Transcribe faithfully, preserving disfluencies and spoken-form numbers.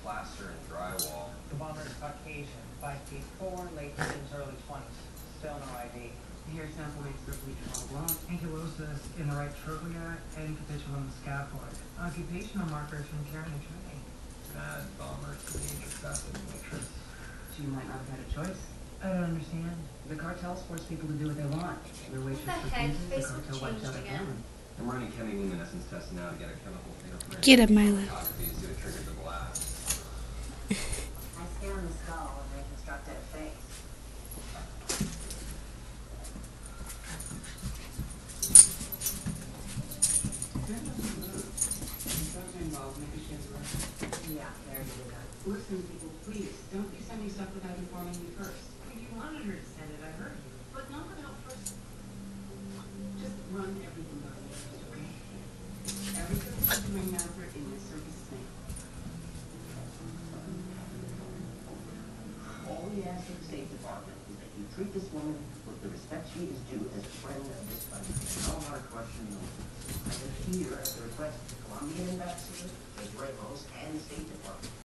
plaster and drywall. The bomber is Caucasian, five feet four, late teens, early twenties. Still no I D. The hair sample makes the bleach all blonde. Ankylosis in the right trochlea and capitulum scaphoid. Occupational markers from Karen and Trey. Mad bomber, teenager, fascinating waitress. She might not have had a choice. I don't understand. The cartels force people to do what they want. Their waitress What the heck? refuses, the Facebook cartel wipes changed out her again. family. I'm running chemiluminescence tests now to get a chemical fingerprint. Get him, Milo. Photography to see what triggered the blast. I scan the skull and reconstruct a face. Yeah, there you go. Listen, people, please, don't be sending stuff without informing me first. If you wanted her to send it, I heard you. But not without first. Just run everything by me first, okay? Everything is doing matter in this circus thing. All we ask of the State Department is that you treat this woman with the respect she is due as a friend of this country. No more questions. I am here at the request of the Colombian ambassador, Judge Ramos, and State Department.